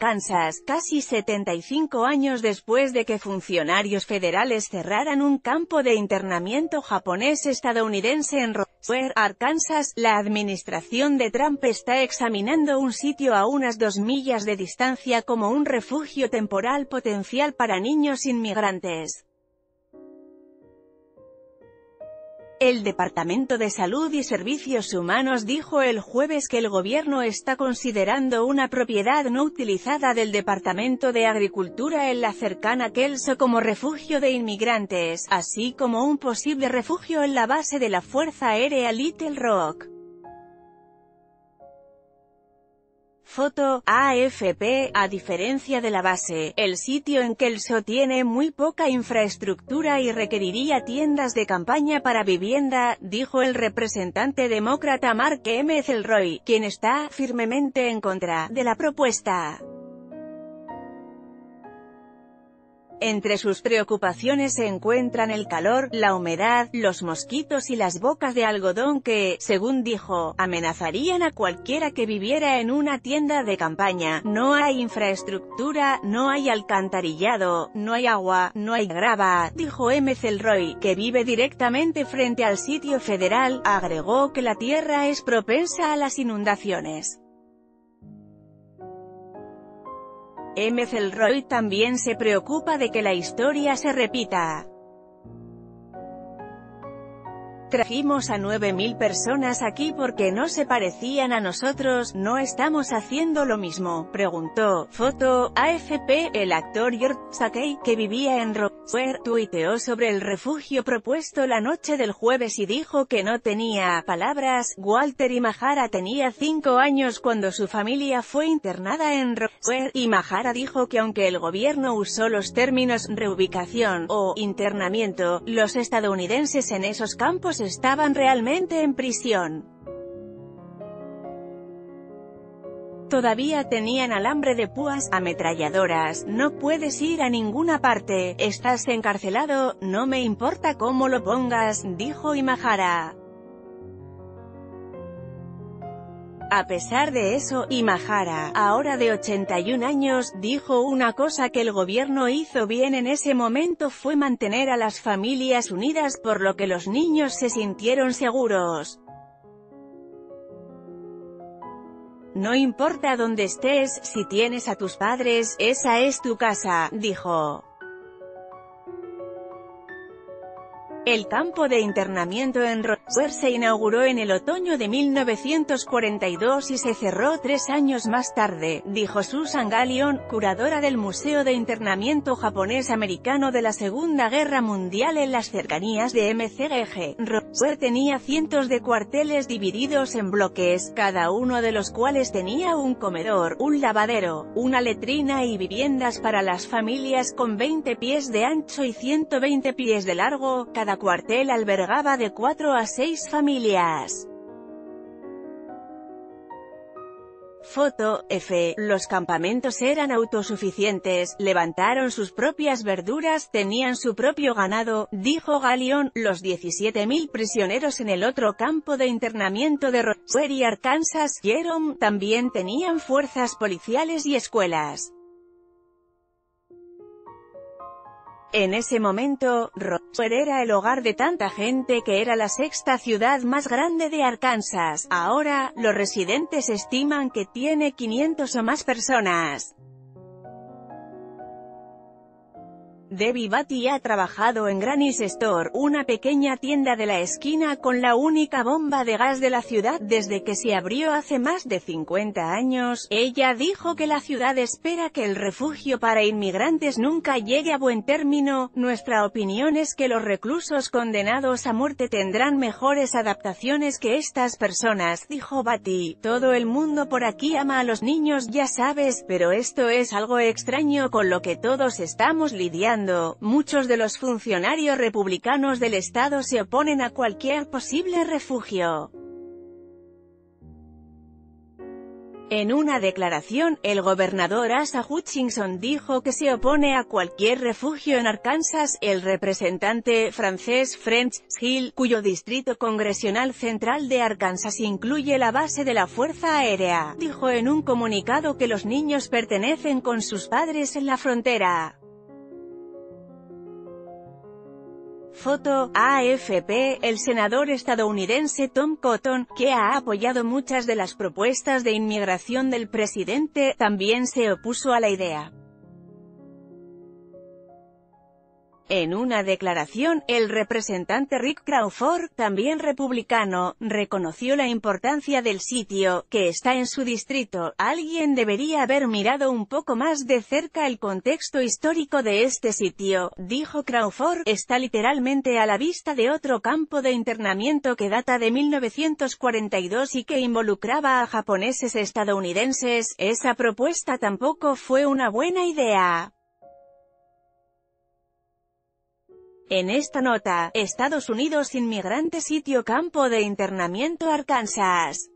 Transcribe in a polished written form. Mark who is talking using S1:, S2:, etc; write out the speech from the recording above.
S1: Arkansas, casi 75 años después de que funcionarios federales cerraran un campo de internamiento japonés-estadounidense en Roswell, Arkansas. La administración de Trump está examinando un sitio a unas 2 millas de distancia como un refugio temporal potencial para niños inmigrantes. El Departamento de Salud y Servicios Humanos dijo el jueves que el gobierno está considerando una propiedad no utilizada del Departamento de Agricultura en la cercana Kelso como refugio de inmigrantes, así como un posible refugio en la base de la Fuerza Aérea Little Rock. Foto, AFP. A diferencia de la base, el sitio en Kelso tiene muy poca infraestructura y requeriría tiendas de campaña para vivienda, dijo el representante demócrata Mark McElroy, quien está firmemente en contra de la propuesta. Entre sus preocupaciones se encuentran el calor, la humedad, los mosquitos y las bocas de algodón que, según dijo, amenazarían a cualquiera que viviera en una tienda de campaña. No hay infraestructura, no hay alcantarillado, no hay agua, no hay grava, dijo McElroy, que vive directamente frente al sitio federal. Agregó que la tierra es propensa a las inundaciones. McElroy también se preocupa de que la historia se repita. Trajimos a 9.000 personas aquí porque no se parecían a nosotros, ¿no estamos haciendo lo mismo?, preguntó. Foto, AFP. El actor George Takei, que vivía en Roswell, tuiteó sobre el refugio propuesto la noche del jueves y dijo que no tenía palabras. Walter Imahara tenía 5 años cuando su familia fue internada en Roswell. Imahara dijo que aunque el gobierno usó los términos reubicación o internamiento, los estadounidenses en esos campos estaban realmente en prisión. Todavía tenían alambre de púas, ametralladoras, no puedes ir a ninguna parte, estás encarcelado, no me importa cómo lo pongas, dijo Imahara. A pesar de eso, Imahara, ahora de 81 años, dijo una cosa que el gobierno hizo bien en ese momento fue mantener a las familias unidas, por lo que los niños se sintieron seguros. No importa dónde estés, si tienes a tus padres, esa es tu casa, dijo. El campo de internamiento en Roswell se inauguró en el otoño de 1942 y se cerró 3 años más tarde, dijo Susan Gallion, curadora del Museo de Internamiento Japonés-Americano de la Segunda Guerra Mundial en las cercanías de McGregor. Roswell tenía cientos de cuarteles divididos en bloques, cada uno de los cuales tenía un comedor, un lavadero, una letrina y viviendas para las familias con 20 pies de ancho y 120 pies de largo. Cada cuartel albergaba de 4 a 6 familias. Foto, F. Los campamentos eran autosuficientes, levantaron sus propias verduras, tenían su propio ganado, dijo Gallion. Los 17.000 prisioneros en el otro campo de internamiento de Roswell y Arkansas, Jerome, también tenían fuerzas policiales y escuelas. En ese momento, Roswell era el hogar de tanta gente que era la 6ª ciudad más grande de Arkansas. Ahora, los residentes estiman que tiene 500 o más personas. Debbie Batty ha trabajado en Granny's Store, una pequeña tienda de la esquina con la única bomba de gas de la ciudad desde que se abrió hace más de 50 años. Ella dijo que la ciudad espera que el refugio para inmigrantes nunca llegue a buen término. Nuestra opinión es que los reclusos condenados a muerte tendrán mejores adaptaciones que estas personas, dijo Batty. Todo el mundo por aquí ama a los niños, ya sabes, pero esto es algo extraño con lo que todos estamos lidiando. Muchos de los funcionarios republicanos del estado se oponen a cualquier posible refugio. En una declaración, el gobernador Asa Hutchinson dijo que se opone a cualquier refugio en Arkansas. El representante francés French Hill, cuyo distrito congresional central de Arkansas incluye la base de la Fuerza Aérea, dijo en un comunicado que los niños pertenecen con sus padres en la frontera. Foto, AFP. El senador estadounidense Tom Cotton, que ha apoyado muchas de las propuestas de inmigración del presidente, también se opuso a la idea. En una declaración, el representante Rick Crawford, también republicano, reconoció la importancia del sitio, que está en su distrito. Alguien debería haber mirado un poco más de cerca el contexto histórico de este sitio, dijo Crawford. Está literalmente a la vista de otro campo de internamiento que data de 1942 y que involucraba a japoneses estadounidenses. Esa propuesta tampoco fue una buena idea. En esta nota, Estados Unidos inmigrante sitio campo de internamiento Arkansas.